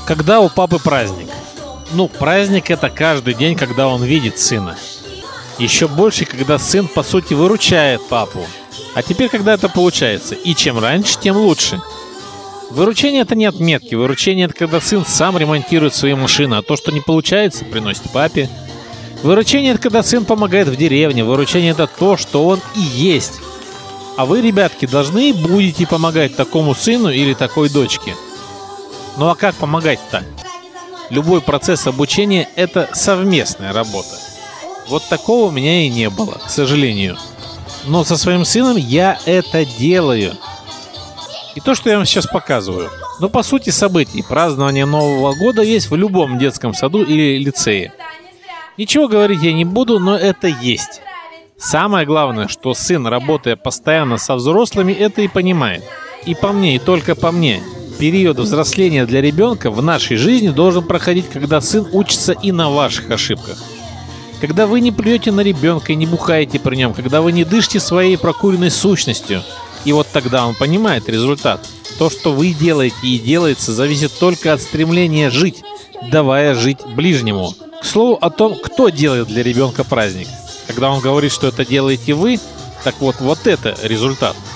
Когда у папы праздник? Ну, праздник — это каждый день, когда он видит сына. Еще больше, когда сын, по сути, выручает папу. А теперь, когда это получается? И чем раньше, тем лучше. Выручение — это не отметки. Выручение — это когда сын сам ремонтирует свои машины, а то, что не получается, приносит папе. Выручение — это когда сын помогает в деревне. Выручение — это то, что он и есть. А вы, ребятки, должны и будете помогать такому сыну или такой дочке. Ну а как помогать-то? Любой процесс обучения — это совместная работа. Вот такого у меня и не было, к сожалению. Но со своим сыном я это делаю. И то, что я вам сейчас показываю, ну, по сути, событий. Празднование Нового года есть в любом детском саду или лицее. Ничего говорить я не буду, но это есть. Самое главное, что сын, работая постоянно со взрослыми, это и понимает. И по мне, и только по мне. Период взросления для ребенка в нашей жизни должен проходить, когда сын учится и на ваших ошибках. Когда вы не плюете на ребенка и не бухаете при нем, когда вы не дышите своей прокуренной сущностью. И вот тогда он понимает результат. То, что вы делаете и делается, зависит только от стремления жить, давая жить ближнему. К слову о том, кто делает для ребенка праздник. Когда он говорит, что это делаете вы, так вот это результат.